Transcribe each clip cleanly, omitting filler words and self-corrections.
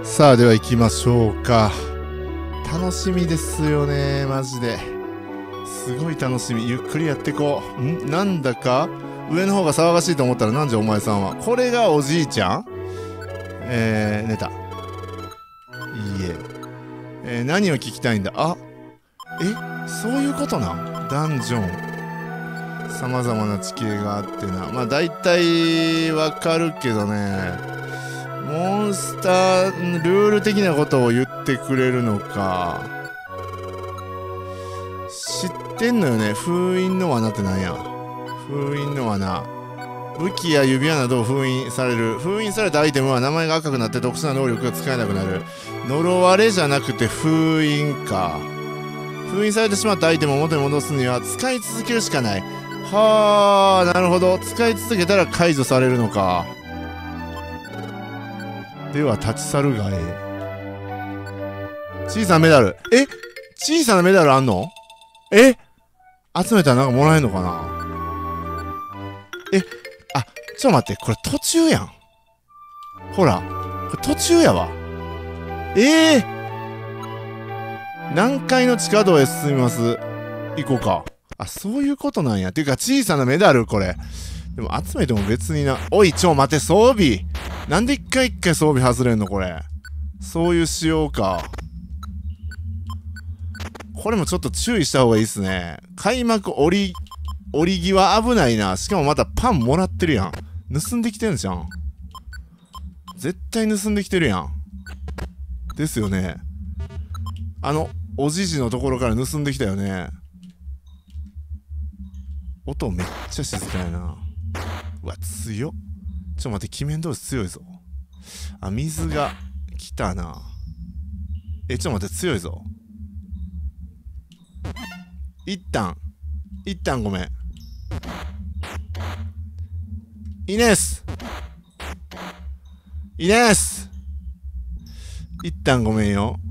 さあでは行きましょうか。楽しみですよね、マジですごい楽しみ。ゆっくりやってこう。なんだか上の方が騒がしいと思ったら、なんじゃお前さんは。これがおじいちゃん。寝た。いいえ。何を聞きたいんだ。そういうことなん。ダンジョンさまざまな地形があってな。まあ大体わかるけどね、モンスタールール的なことを言ってくれるのか。知ってんのよね。封印の罠ってなんや。封印の罠。武器や指輪などを封印される。封印されたアイテムは名前が赤くなって特殊な能力が使えなくなる。呪われじゃなくて封印か。封印されてしまったアイテムを元に戻すには使い続けるしかない。はあ、なるほど。使い続けたら解除されるのか。では立ち去るがええ。小さなメダル。小さなメダルあんの？集めたらなんかもらえんのかな。ちょっと待って、これ途中やん。ほら、これ途中やわ。何階の地下道へ進みます。行こうか。そういうことなんや。ていうか、小さなメダル、これ。でも集めても別にな。おい、待て、装備。なんで一回一回装備外れんのこれ。そういう仕様か。これもちょっと注意した方がいいっすね。開幕折り際危ないな。しかもまたパンもらってるやん。盗んできてんじゃん。絶対盗んできてるやん。ですよね。おじじのところから盗んできたよね。音めっちゃ静かやな。うわ、強っ。ちょっと待って、鬼面同士強いぞ。水が来たな。ちょっと待って、強いぞ。一旦ごめん。イネス一旦ごめんよ。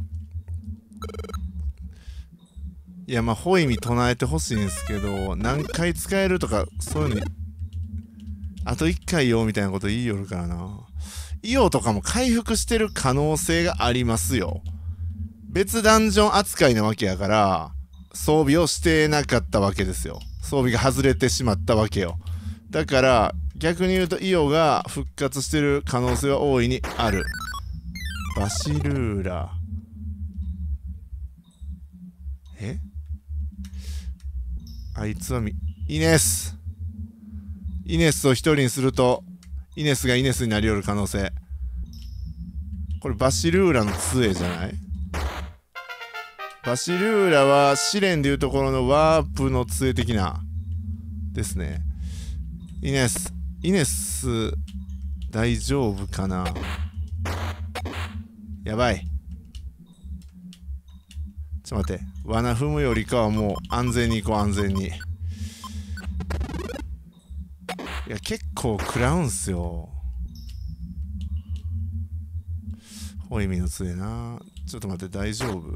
いや、まあ、ホイミ唱えてほしいんですけど、何回使えるとか、そういうの、あと1回よ、みたいなこと言いよるからな。イオとかも回復してる可能性がありますよ。別ダンジョン扱いなわけやから、装備をしてなかったわけですよ。装備が外れてしまったわけよ。だから、逆に言うとイオが復活してる可能性は大いにある。バシルーラ。あいつはイネスを一人にすると、イネスがイネスになりよる可能性。これバシルーラの杖じゃない？バシルーラは試練でいうところのワープの杖的なですね。イネス大丈夫かな。やばい。ちょっと待って、罠踏むよりかはもう安全に行こう。安全に。いや、結構食らうんすよ。ホイミの杖な。ちょっと待って、大丈夫？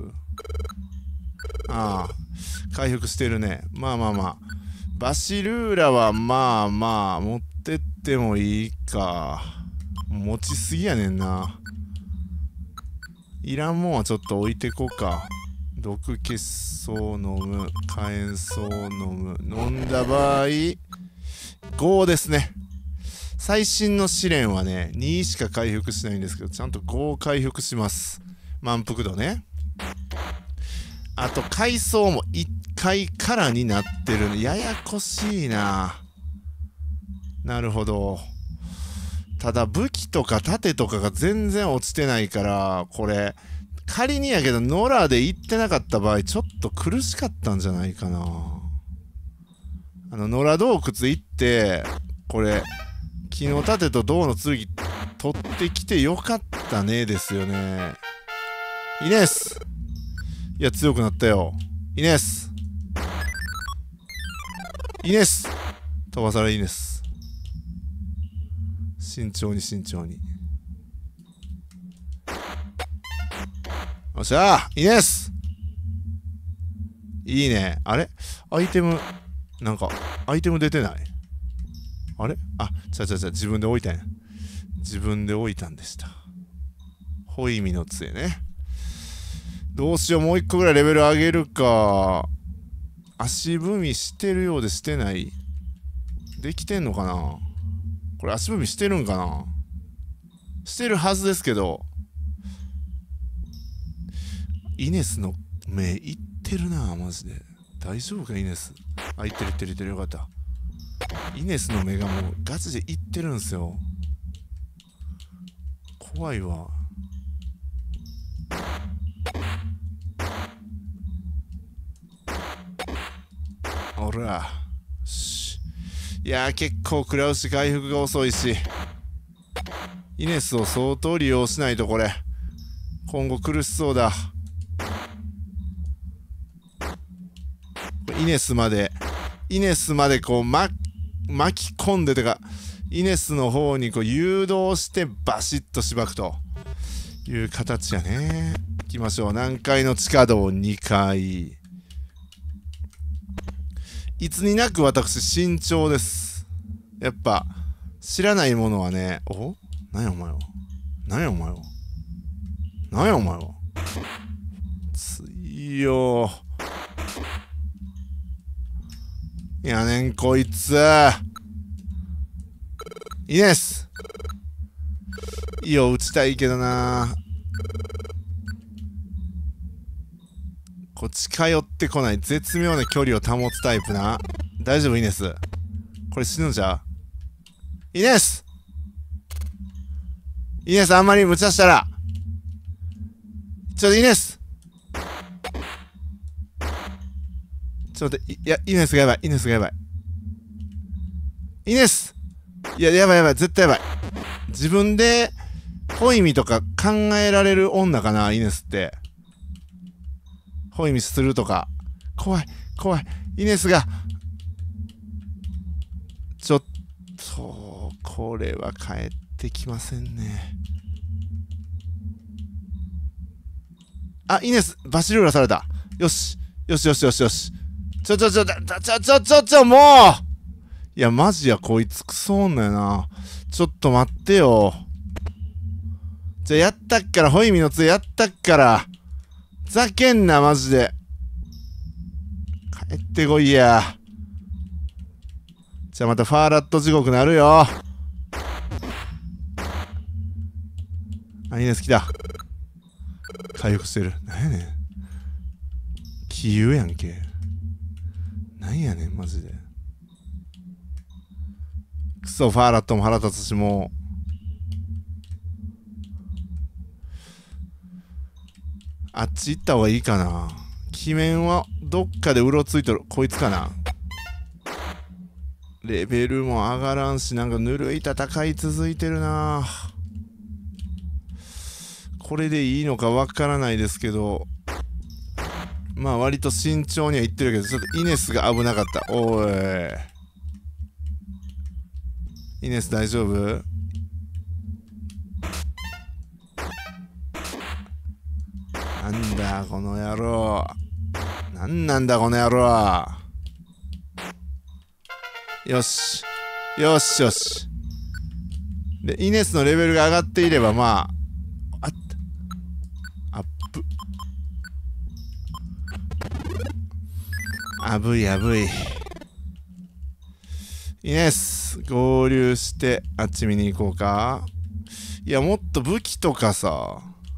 回復してるね。まあバシルーラはまあ持ってってもいいか。持ちすぎやねんな。いらんもんはちょっと置いてこうか。毒血草飲む、火炎草飲む。飲んだ場合5ですね。最新の試練はね、2しか回復しないんですけど、ちゃんと5回復します。満腹度ね。あと階層も1階からになってるの。ややこしいな。なるほど。ただ武器とか盾とかが全然落ちてないから、これ仮にやけどノラで行ってなかった場合ちょっと苦しかったんじゃないかな。ノラ洞窟行ってこれ木の盾と銅の剣取ってきてよかったねですよね。イネス、いや強くなったよ。イネス飛ばされイネス。慎重に。よっしゃー、イネスいいね。あれアイテム出てない。あれ自分で置いたんや。自分で置いたんでした。 ホイミの杖ね。どうしよう、もう一個ぐらいレベル上げるか。足踏みしてるようでしてない。できてんのかな。これ足踏みしてるんかな。してるはずですけど。イネスの目いってるな、マジで。大丈夫か、イネス。あ、いってるいってるいってる、よかった。イネスの目がもうガチでいってるんすよ。怖いわ。ほら。いやー、結構食らうし回復が遅いし。イネスを相当利用しないとこれ。今後苦しそうだ。イネスまでこう巻き込んでてか、イネスの方にこう誘導してバシッとしばくという形やね。行きましょう。南海の地下道2階。いつになく私慎重です。やっぱ知らないものはね。お、何やお前は、何やお前は、何やお前は、強よ。いやねんこいつ。イネスいいよ、打ちたいけどな。こう近寄ってこない絶妙な距離を保つタイプな。大丈夫イネス、これ死ぬんじゃ。イネスあんまり無茶したらちょっとイネス、ちょっと待って、いやイネスがやばい、イネスがやばい、イネス、いややばいやばい、絶対やばい。自分でホイミとか考えられる女かな、イネスって。ホイミするとか。怖い怖い、イネスが。ちょっとこれは帰ってきませんね。あ、イネスバシルーラされた。よしよしよしよしよし。もう、いやマジや、こいつクソ女やな。ちょっと待ってよ。じゃあやったっから、ホイミの杖やったっから。ざけんなマジで。帰ってこいや。じゃあまたファーラット地獄なるよ。あ、いいね、好きだ。回復してる。なんやねん。気優やんけ。なんやねんマジで。クソファーラットも腹立つし、もうあっち行った方がいいかな。鬼面はどっかでうろついとる。こいつかな。レベルも上がらんし、なんかぬるい戦い続いてるな。これでいいのかわからないですけど、まあ割と慎重にはいってるけど、ちょっとイネスが危なかった。おい、イネス大丈夫？なんだこの野郎、なんなんだこの野郎。よしよしよし。でイネスのレベルが上がっていれば、まあアップ、あぶいあぶい。イネス合流してあっち見に行こうか。いやもっと武器とかさ、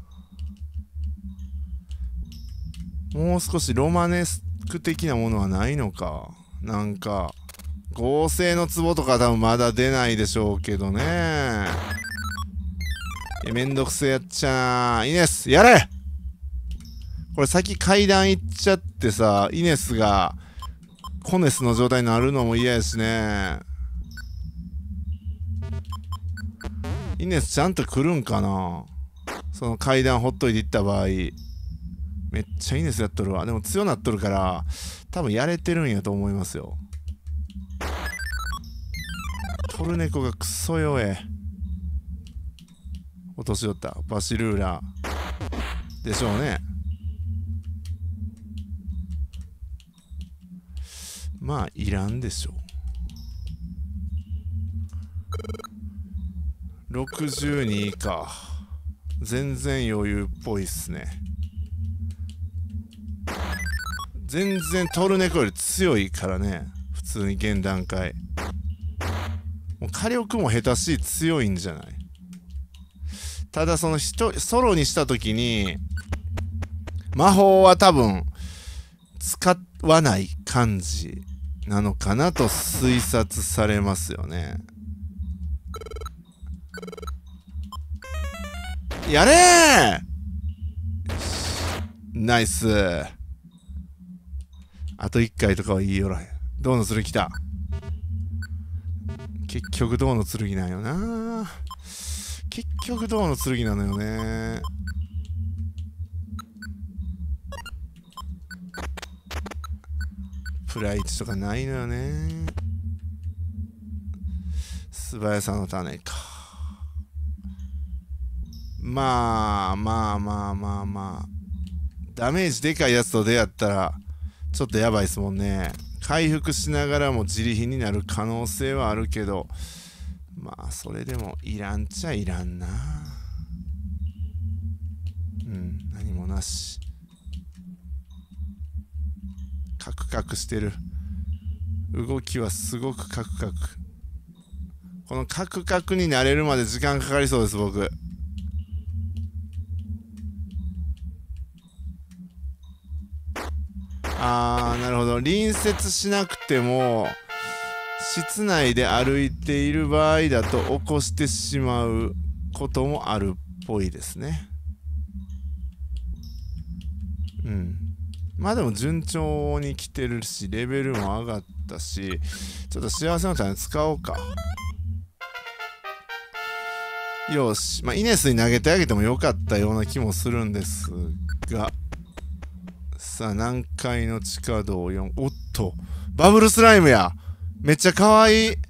もう少しロマネスク的なものはないのか。なんか合成の壺とか多分まだ出ないでしょうけどね。めんどくせえやっちゃな。イネスやれ。これ先階段行っちゃってさ、イネスがコネスの状態になるのも嫌やしね。イネスちゃんと来るんかな。その階段ほっといていった場合。めっちゃイネスやっとるわ。でも強なっとるから多分やれてるんやと思いますよ。トルネコがクソ弱え。落としよった。バシルーラでしょうね。まあいらんでしょう。62か。 全然余裕っぽいっすね。全然トルネコより強いからね、普通に現段階。もう火力も下手し強いんじゃない。ただそのソロにした時に魔法は多分使わない感じなのかなと推察されますよね。やれーナイス。あと1回とかは言いよらへん。銅の剣来た。結局銅の剣なんよな。結局銅の剣なのよね。プライチとかないのよね。素早さの種か。まあダメージでかいやつと出会ったらちょっとやばいっすもんね。回復しながらも自利品になる可能性はあるけど、まあそれでもいらんちゃいらんな。何もなし。カクカクしてる。動きはすごくカクカク。このカクカクに慣れるまで時間かかりそうです、僕。なるほど。隣接しなくても室内で歩いている場合だと起こしてしまうこともあるっぽいですね。まあでも順調に来てるし、レベルも上がったし、ちょっと幸せの種使おうか。よし。まあイネスに投げてあげてもよかったような気もするんですが。さあ、南海の地下道4。おっと、バブルスライムや。めっちゃかわいい。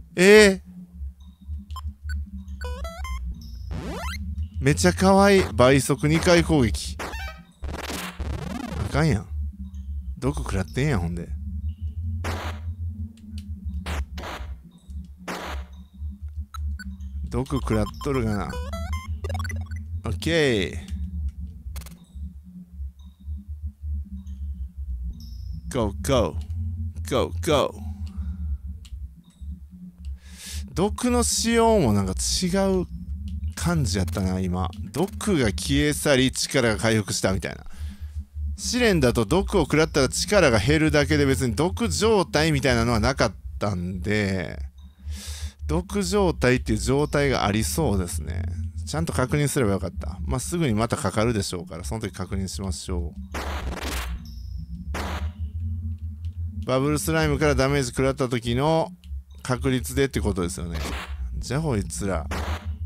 めっちゃかわいい。倍速2回攻撃。あかんやん。毒食らってんやん、ほんで。毒食らっとるがな。オッケー。ゴーゴーゴーゴー。毒の使用もなんか違う感じやったな今。毒が消え去り力が回復したみたいな。試練だと毒を食らったら力が減るだけで別に毒状態みたいなのはなかったんで、毒状態っていう状態がありそうですね。ちゃんと確認すればよかった。まあすぐにまたかかるでしょうからその時確認しましょう。バブルスライムからダメージ食らった時の確率でってことですよね。じゃあこいつら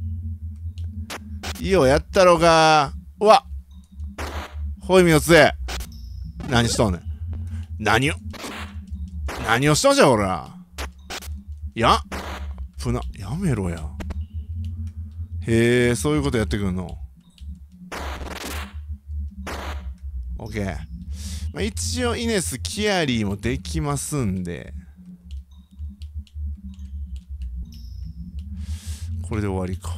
いいよやったろが。うわっホイミの杖何しとんねん。何をしとんじゃほら。やめろや。へえ、そういうことやってくんの。オッケー。まあ、一応イネスキアリーもできますんで、これで終わりか。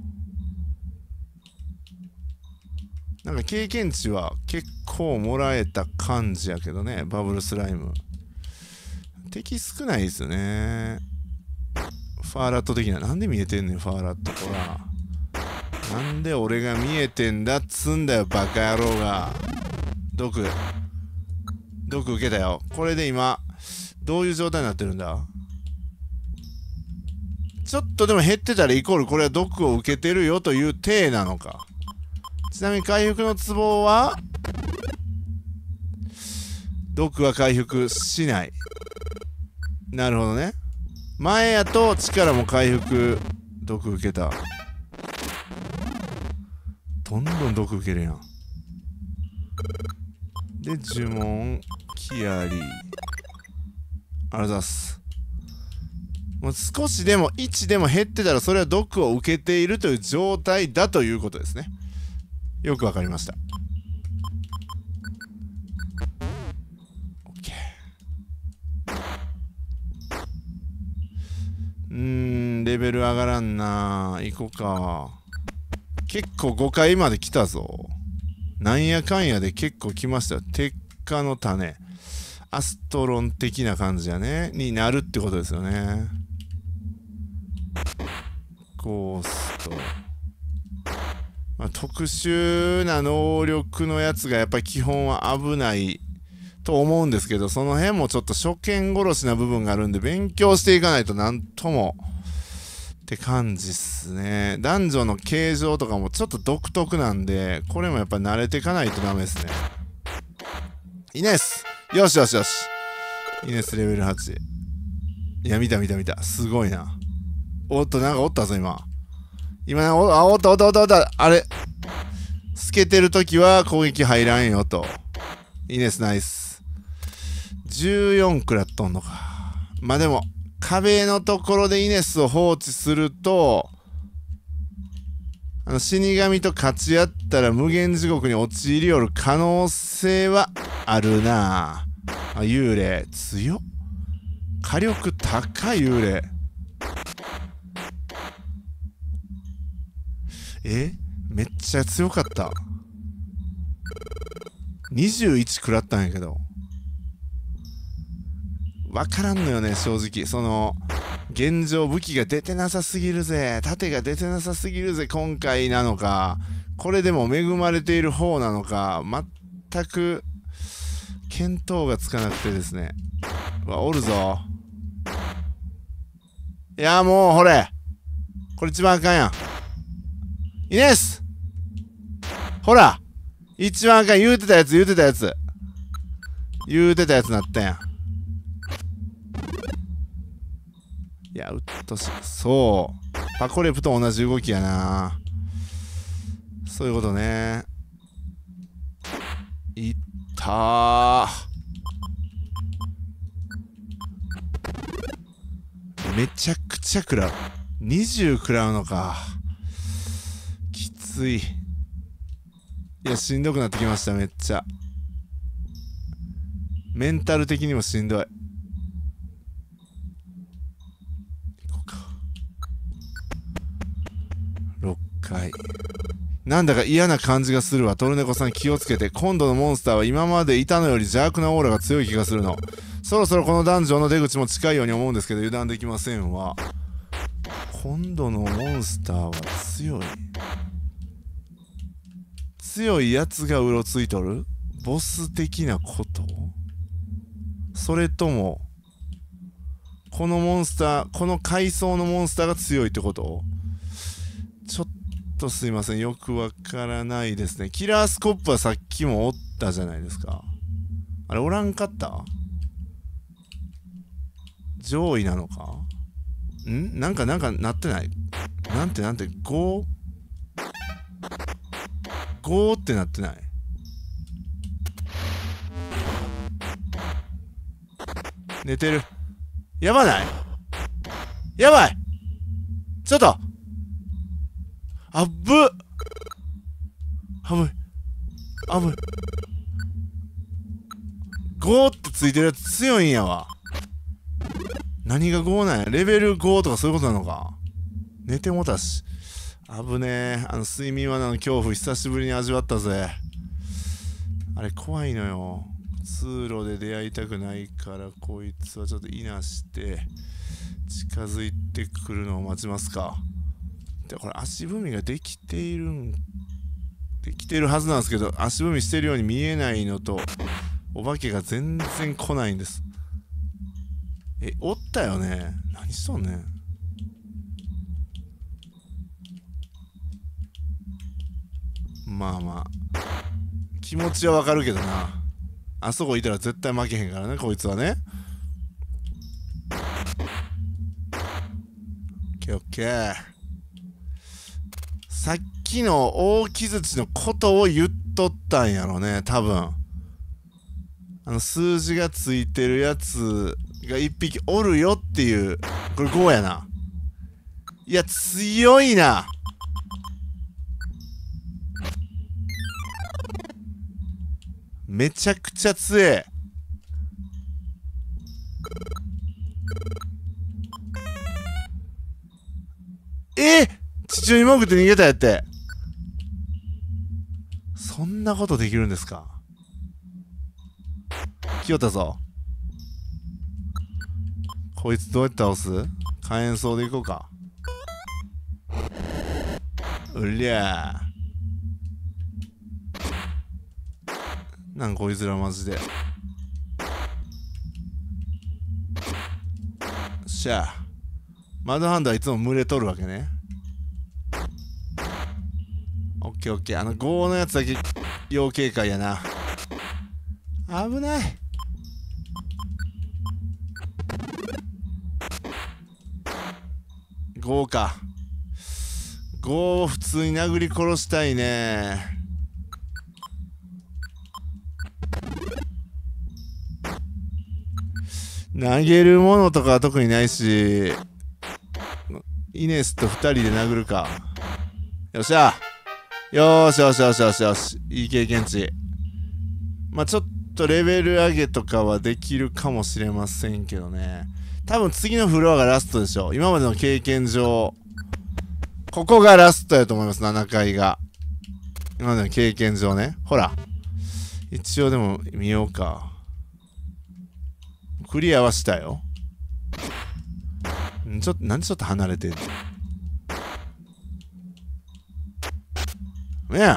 なんか経験値は結構もらえた感じやけどね、バブルスライム。敵少ないですよね。ファーラット的な。なんで見えてんねん、ファーラット。ほら。なんで俺が見えてんだっつんだよ、バカ野郎が。毒受けたよ。これで今、どういう状態になってるんだ？ちょっとでも減ってたらイコールこれは毒を受けてるよという体なのか。ちなみに回復のツボは毒は回復しない。なるほどね。前やと力も回復。毒受けた。どんどん毒受けるやん。で呪文キアリー。ありがとうございます。もう少しでも1でも減ってたらそれは毒を受けているという状態だということですね。よくわかりました。レベル上がらんな。行こうか。 結構5回まで来たぞ。なんやかんやで結構来ましたよ。鉄火の種。アストロン的な感じやね。になるってことですよね。ゴースト。まあ、特殊な能力のやつがやっぱり基本は危ないと思うんですけど、その辺もちょっと初見殺しな部分があるんで、勉強していかないとなんともって感じっすね。男女の形状とかもちょっと独特なんで、これもやっぱ慣れていかないとダメですね。イネス、よしよしよし。イネスレベル8。いや、見た。すごいな。おっと、なんかおったぞ、今。おった。あれ。透けてるときは攻撃入らんよと。イネスナイス。14食らっとんのか。まあでも、壁のところでイネスを放置すると、死神と勝ち合ったら無限地獄に陥りよる可能性はあるなあ。幽霊強っ。火力高い幽霊。めっちゃ強かった。21食らったんやけど。わからんのよね、正直。現状武器が出てなさすぎるぜ。盾が出てなさすぎるぜ、今回なのか。これでも恵まれている方なのか。全く、見当がつかなくてですね。おるぞ。いや、もう、ほれ。これ一番あかんやん。イネスほら一番あかん。言うてたやつなったやん。いや、うっとし。そう。パコレプと同じ動きやな。そういうことね。いったー。めちゃくちゃ食らう。20食らうのか。きつい。いや、しんどくなってきました、めっちゃ。メンタル的にもしんどい。6回。なんだか嫌な感じがするわ。トルネコさん気をつけて。今度のモンスターは今までいたのより邪悪なオーラが強い気がするの。そろそろこのダンジョンの出口も近いように思うんですけど油断できませんわ。今度のモンスターは強い。強いやつがうろついとる？ボス的なこと？それともこのモンスター、この階層のモンスターが強いってこと？ちょっとすいません、よくわからないですね。キラースコップはさっきもおったじゃないですか。あれおらんかった？上位なのか？なんかなってない？なんて5？ 5ってなってない？寝てる。やばない？やばい！ちょっとあっぶ！危い。5ってついてるやつ強いんやわ。何が5なんや？レベル5とかそういうことなのか？寝てもたし。危ねえ。睡眠罠の恐怖久しぶりに味わったぜ。あれ怖いのよ。通路で出会いたくないからこいつはちょっといなして近づいてくるのを待ちますか。でこれ足踏みができているはずなんですけど、足踏みしてるように見えないのとお化けが全然来ないんです。おったよね。何しとんねん。まあ気持ちはわかるけどな。あそこいたら絶対負けへんからね、こいつはね。オッケー。さっきの大木槌のことを言っとったんやろね、多分。数字がついてるやつが1匹おるよっていう。これ5やな。いや、強いな。めちゃくちゃ強え。父親文句って逃げたやって。 そんなことできるんですか。来よったぞ。こいつどうやって倒す？火炎草でいこうか。うりゃー。なんこいつらマジで。しゃあ。マドハンドはいつも群れとるわけね。オッケーオッケー。5のやつだけ要警戒やな。危ない。5か。5を普通に殴り殺したいね。投げるものとかは特にないし、イネスと2人で殴るか。よっしゃ。よーしよしよしよしよし。いい経験値。まあちょっとレベル上げとかはできるかもしれませんけどね。多分次のフロアがラストでしょ。今までの経験上、ここがラストやと思います。7階が。今までの経験上ね。ほら。一応でも見ようか。クリアはしたよ。なんでちょっと離れてんの？ねえ。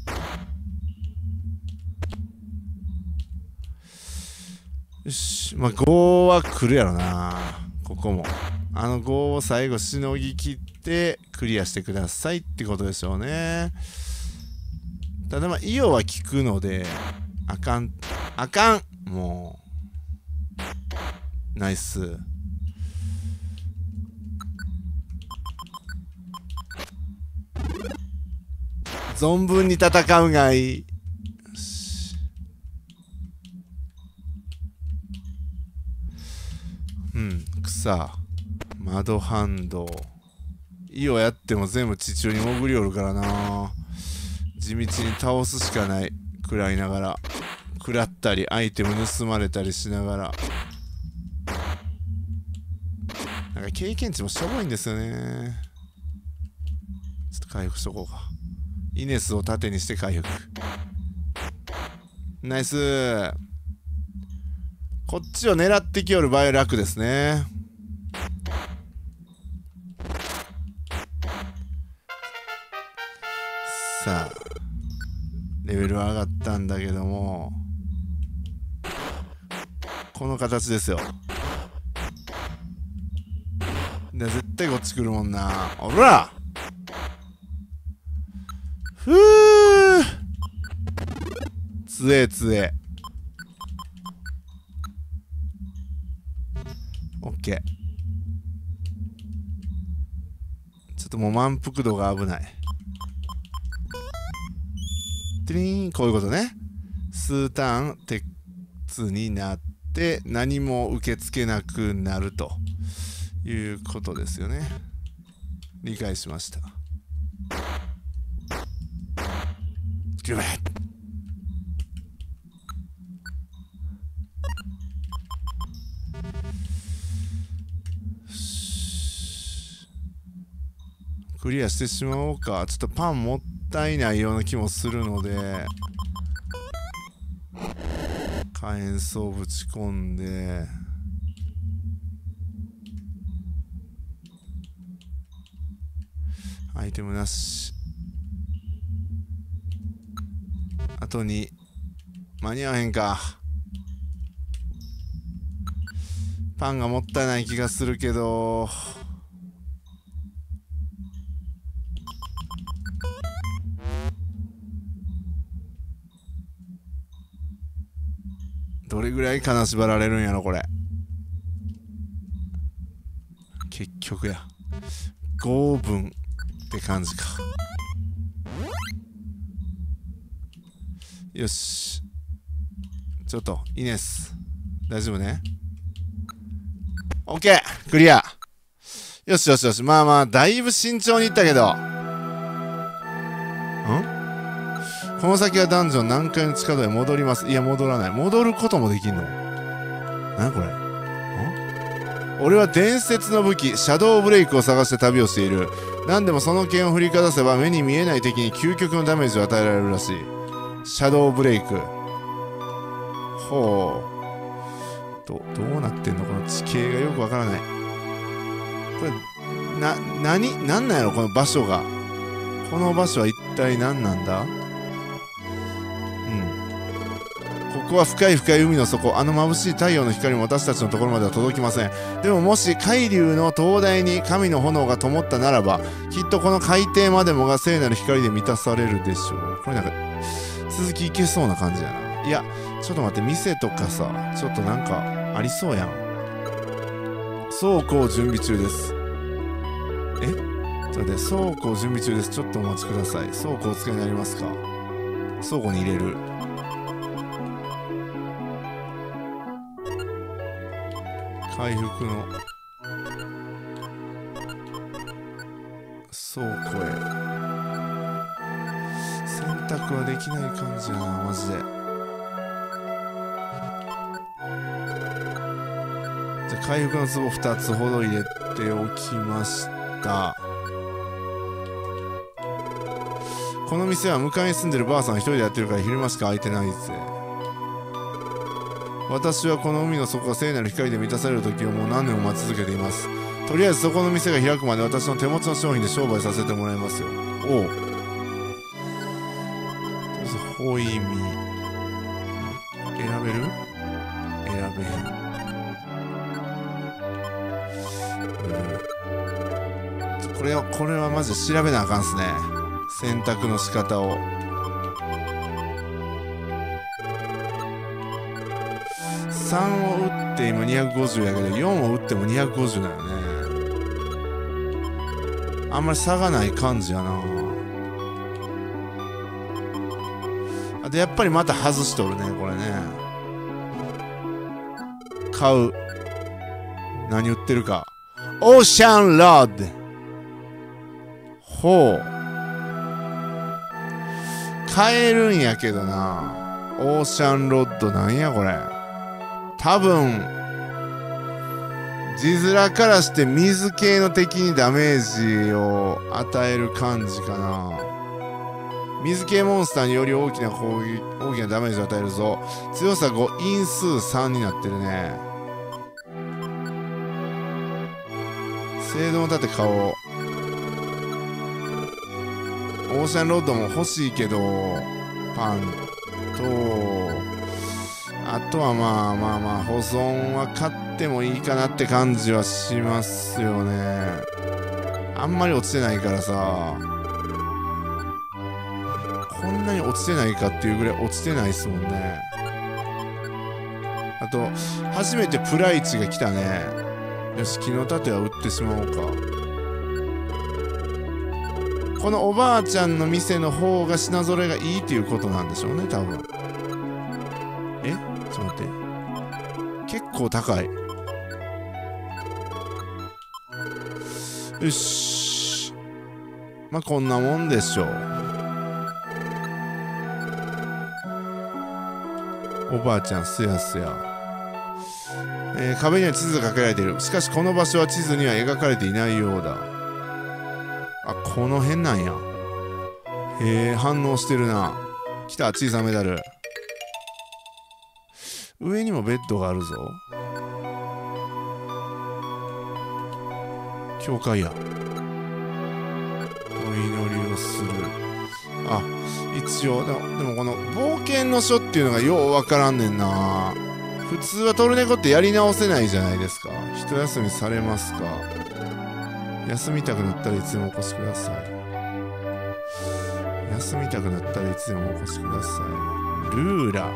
よし。まあ、5は来るやろな。ここも。5を最後しのぎ切ってクリアしてくださいってことでしょうね。ただまあ、イオは効くので、あかん。もう。ナイス。存分に戦うがいい。草、窓反動。イオやっても全部地中に潜りおるからな。地道に倒すしかない。食らいながら。食らったり、アイテム盗まれたりしながら。なんか経験値もしょぼいんですよね。ちょっと回復しとこうか。イネスを盾にして回復。ナイス。こっちを狙ってきよる場合は楽ですね。さあレベルは上がったんだけども、この形ですよ。で絶対こっち来るもんな。おらふう、つえつえ。オッケー。ちょっともう満腹度が危ない。ティリーン、こういうことね。数ターン鉄になって何も受け付けなくなるということですよね。理解しました。グレッ。クリアしてしまおうか。ちょっとパンもったいないような気もするので、火炎草ぶち込んで、アイテムなし。あとに間に合わへんか。パンがもったいない気がするけど、どれぐらい金縛られるんやろこれ。結局や5分って感じか。よし、ちょっとイネス大丈夫ね。オッケー、クリア。よしよしよし。まあまあだいぶ慎重にいったけど、この先はダンジョン何階の地下道へ戻ります。いや戻らない。戻ることもできんの？何これ？俺は伝説の武器シャドウブレイクを探して旅をしている。何でもその剣を振りかざせば目に見えない敵に究極のダメージを与えられるらしい。 シャドーブレイク。ほう。どうなってんのこの地形がよくわからない。これ、なんなんやろこの場所が。この場所は一体何なんだ？ここは深い深い海の底。あの眩しい太陽の光も私たちのところまでは届きません。でももし海流の灯台に神の炎が灯ったならば、きっとこの海底までもが聖なる光で満たされるでしょう。これなんか続きいけそうな感じやな。いやちょっと待って、店とかさ、ちょっとなんかありそうやん。倉庫準備中です。ちょっと待って、倉庫準備中です。ちょっとお待ちください。倉庫お使いになりますか？倉庫に入れる。回復の倉庫へ。洗濯はできない感じやなマジで。じゃあ回復の壺2つほど入れておきました。この店は向かいに住んでるばあさん一人でやってるから昼間しか空いてないぜ。私はこの海の底が聖なる光で満たされる時をもう何年も待ち続けています。とりあえずそこの店が開くまで私の手持ちの商品で商売させてもらいますよ。おう。ホイミ選べる？選べへん。これはマジで調べなあかんっすね。選択の仕方を。3を打って今250やけど4を打っても250だよね。あんまり差がない感じやな。あとやっぱりまた外しとるねこれね。買う。何売ってるか。オーシャンロッド。ほう。買えるんやけどな。オーシャンロッドなんやこれ。多分字面からして水系の敵にダメージを与える感じかな。水系モンスターにより大きなダメージを与えるぞ。強さ5、因数3になってるね。精度の盾買おう。オーシャンロッドも欲しいけどパンと、あとはまあ保存は買ってもいいかなって感じはしますよね。あんまり落ちてないからさ。こんなに落ちてないかっていうぐらい落ちてないっすもんね。あと初めてプライチが来たね。よし、木の盾は売ってしまおうか。このおばあちゃんの店の方が品揃えがいいっていうことなんでしょうね多分。ちょっと待って、結構高い。よし、まあこんなもんでしょう。おばあちゃんすやすや。壁には地図が書けられている。しかしこの場所は地図には描かれていないようだ。あ、この辺なんや。へえ、反応してるな。来た、小さなメダル。上にもベッドがあるぞ。教会や。お祈りをする。あ、一応でもこの冒険の書っていうのがようわからんねんな。普通はトルネコってやり直せないじゃないですか。一休みされますか。休みたくなったらいつでもお越しください。休みたくなったらいつでもお越しください。ルーラ。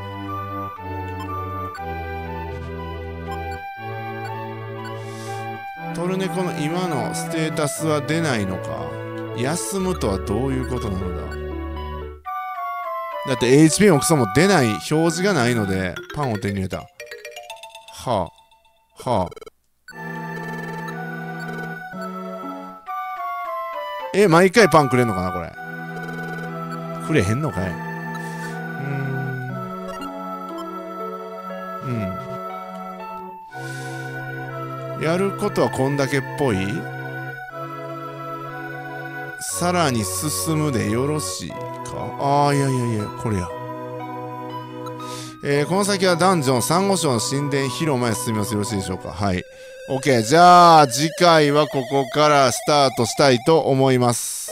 トルネコの今のステータスは出ないのか。休むとはどういうことなのだ。だって HP もクソも出ない表示がないのでパンを手に入れた。はあはあ。毎回パンくれんのかなこれ。くれへんのかい。やることはこんだけっぽい。さらに進むでよろしいか。ああ、いやこれや。 この先はダンジョン、サンゴ礁の神殿広間へ進みます。よろしいでしょうか。はい。OK。じゃあ、次回はここからスタートしたいと思います。